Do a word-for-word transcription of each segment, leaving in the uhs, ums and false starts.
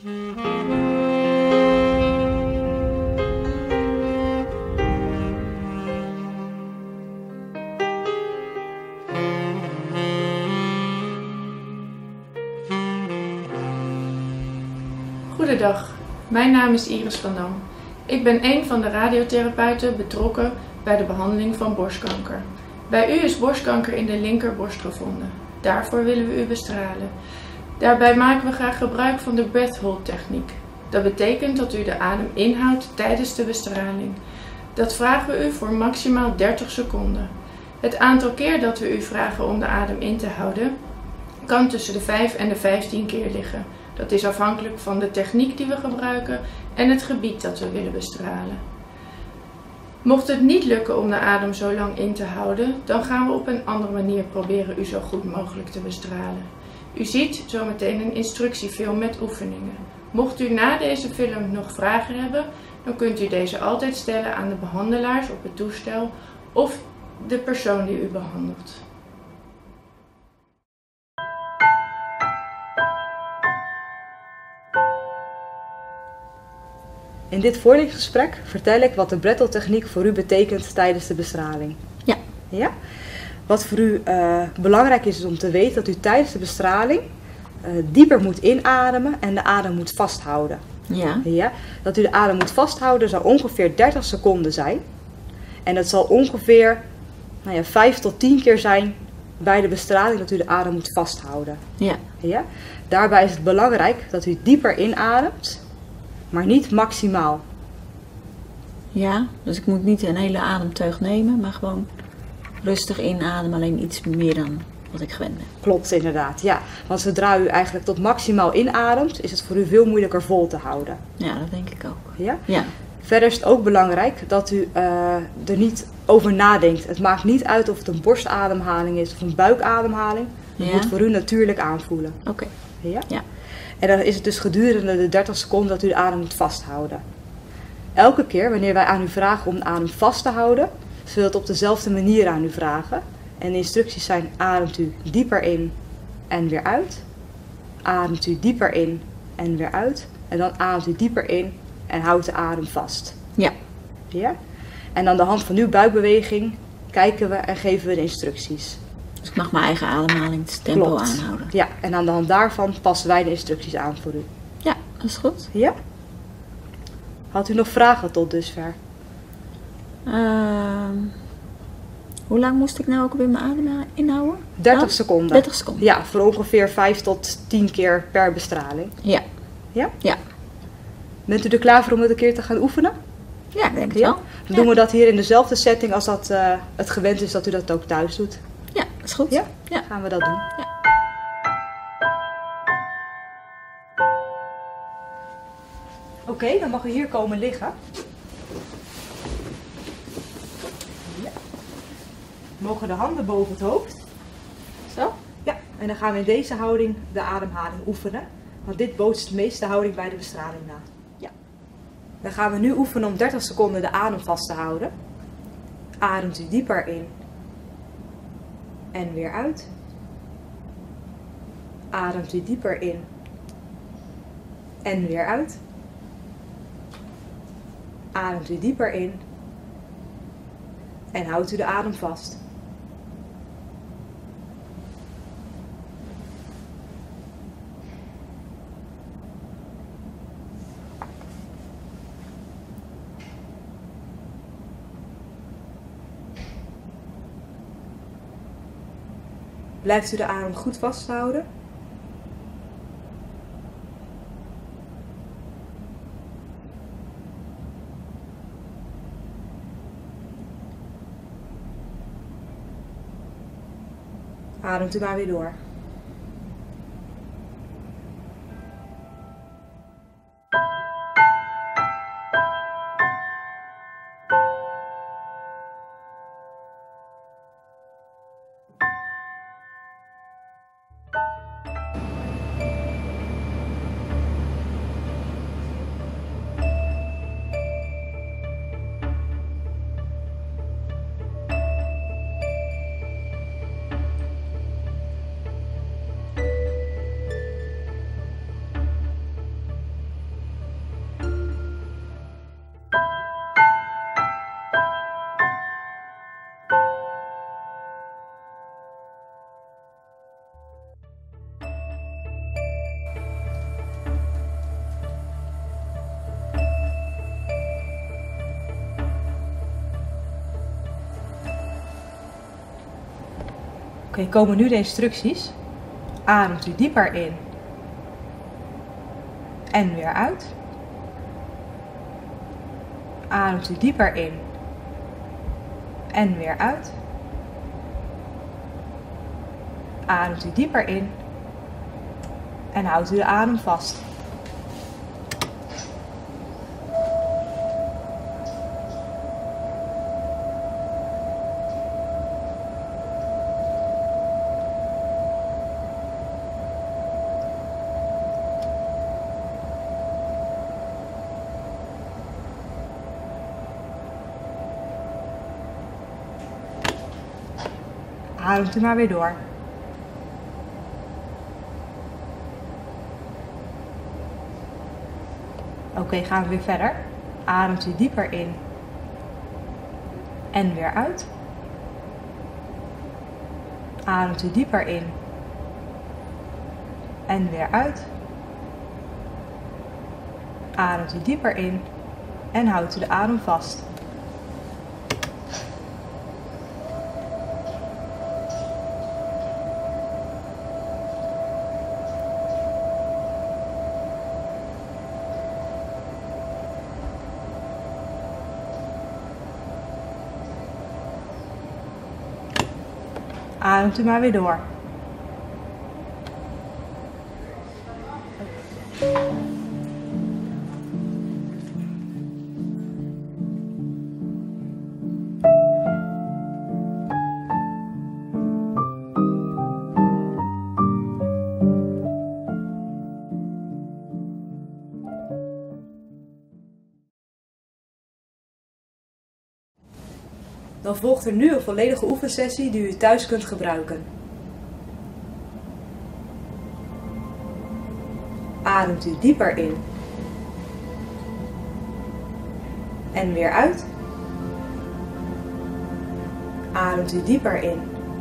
Goedendag, mijn naam is Iris van Dam. Ik ben een van de radiotherapeuten betrokken bij de behandeling van borstkanker. Bij u is borstkanker in de linkerborst gevonden. Daarvoor willen we u bestralen. Daarbij maken we graag gebruik van de breath hold techniek. Dat betekent dat u de adem inhoudt tijdens de bestraling. Dat vragen we u voor maximaal dertig seconden. Het aantal keer dat we u vragen om de adem in te houden kan tussen de vijf en de vijftien keer liggen. Dat is afhankelijk van de techniek die we gebruiken en het gebied dat we willen bestralen. Mocht het niet lukken om de adem zo lang in te houden, dan gaan we op een andere manier proberen u zo goed mogelijk te bestralen. U ziet zometeen een instructiefilm met oefeningen. Mocht u na deze film nog vragen hebben, dan kunt u deze altijd stellen aan de behandelaars op het toestel of de persoon die u behandelt. In dit voorlichtingsgesprek vertel ik wat de breath hold techniek voor u betekent tijdens de bestraling. Ja. Ja? Wat voor u uh, belangrijk is, is om te weten dat u tijdens de bestraling uh, dieper moet inademen en de adem moet vasthouden. Ja. Ja? Dat u de adem moet vasthouden zal ongeveer dertig seconden zijn. En dat zal ongeveer nou ja, vijf tot tien keer zijn bij de bestraling dat u de adem moet vasthouden. Ja. Ja? Daarbij is het belangrijk dat u dieper inademt, maar niet maximaal. Ja, dus ik moet niet een hele ademteug nemen, maar gewoon rustig inademen, alleen iets meer dan wat ik gewend ben. Klopt, inderdaad, ja. Want zodra u eigenlijk tot maximaal inademt, is het voor u veel moeilijker vol te houden. Ja, dat denk ik ook. Ja? Ja. Verder is het ook belangrijk dat u uh, er niet over nadenkt. Het maakt niet uit of het een borstademhaling is of een buikademhaling. Het Ja. moet voor u natuurlijk aanvoelen. Oké. Okay. Ja? Ja. En dan is het dus gedurende de dertig seconden dat u de adem moet vasthouden. Elke keer wanneer wij aan u vragen om de adem vast te houden, zullen we het op dezelfde manier aan u vragen. En de instructies zijn: ademt u dieper in en weer uit. Ademt u dieper in en weer uit. En dan ademt u dieper in en houdt de adem vast. Ja. Ja? En aan de hand van uw buikbeweging kijken we en geven we de instructies. Dus ik mag mijn eigen ademhalingstempo Klopt. aanhouden. Ja, en aan de hand daarvan passen wij de instructies aan voor u. Ja, dat is goed. Ja? Had u nog vragen tot dusver? Uh, hoe lang moest ik nou ook weer mijn adem inhouden? dertig Oh, seconden. dertig seconden. Ja, voor ongeveer vijf tot tien keer per bestraling. Ja. Ja? Ja. Bent u er klaar voor om het een keer te gaan oefenen? Ja, ik denk het Ja? wel. Dan Ja. doen we dat hier in dezelfde setting als dat uh, het gewend is dat u dat ook thuis doet. Ja, dat is goed. Ja? Ja. Gaan we dat doen. Ja. Oké, okay, dan mag u hier komen liggen. Ja. We mogen de handen boven het hoofd. Zo? Ja, en dan gaan we in deze houding de ademhaling oefenen. Want dit bootst de meeste houding bij de bestraling na. Ja. Dan gaan we nu oefenen om dertig seconden de adem vast te houden. Ademt u dieper in. En weer uit. Ademt u dieper in. En weer uit. Ademt u dieper in. En houdt u de adem vast. Blijft u de adem goed vasthouden. Ademt u maar weer door. Oké, okay, komen nu de instructies. Ademt u dieper in. En weer uit. Ademt u dieper in. En weer uit. Ademt u dieper in. En houdt u de adem vast. Ademt u maar weer door. Oké, okay, gaan we weer verder. Ademt u dieper in. En weer uit. Ademt u dieper in. En weer uit. Ademt u dieper in. En houdt u de adem vast. Ademt u maar weer door. Dan volgt er nu een volledige oefensessie die u thuis kunt gebruiken. Ademt u dieper in. En weer uit. Ademt u dieper in.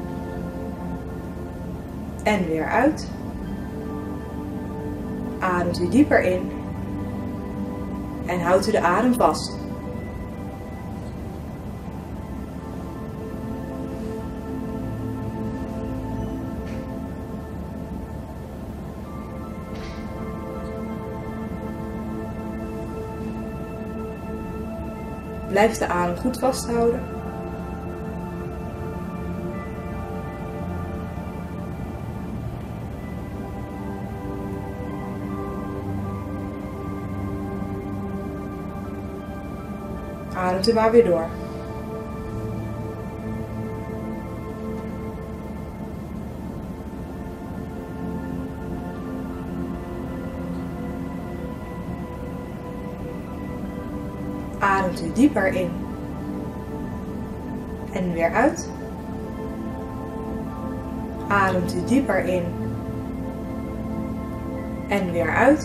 En weer uit. Ademt u dieper in. En houdt u de adem vast. Blijf de adem goed vasthouden. Ademt u maar weer door. Ademt u dieper in. En weer uit. Ademt u dieper in. En weer uit.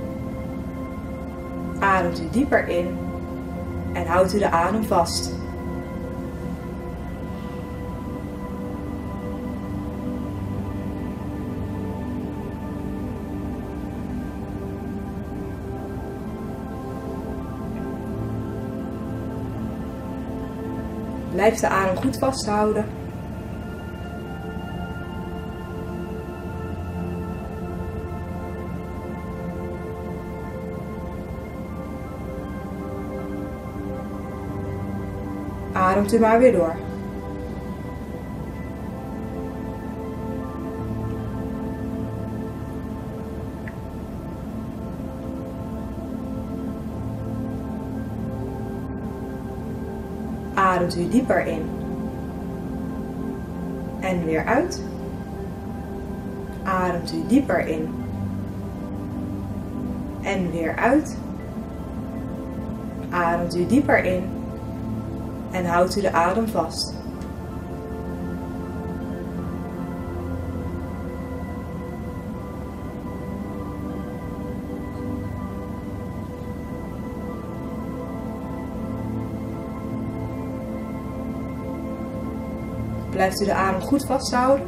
Ademt u dieper in. En houdt u de adem vast. Blijf de adem goed vasthouden. Ademt u maar weer door. Ademt u dieper in. En weer uit. Ademt u dieper in. En weer uit. Ademt u dieper in. En houdt u de adem vast. Blijft u de adem goed vasthouden.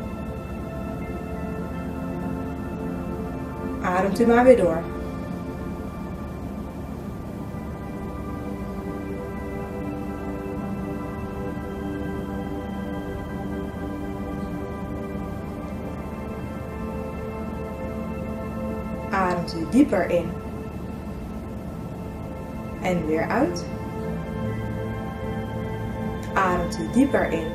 Ademt u maar weer door. Ademt u dieper in. En weer uit. Ademt u dieper in.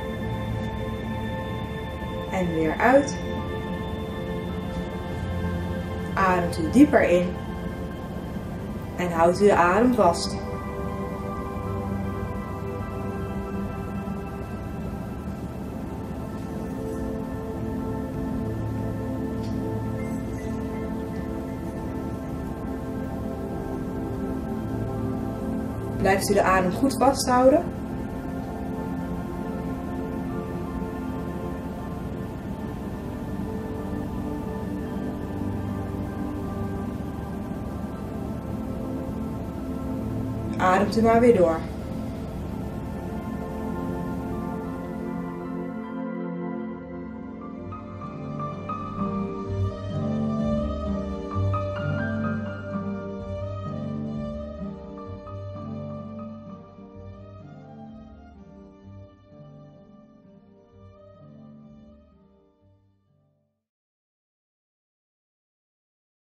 En weer uit. Ademt u dieper in. En houdt u de adem vast. Blijft u de adem goed vasthouden. Ademt u maar weer door.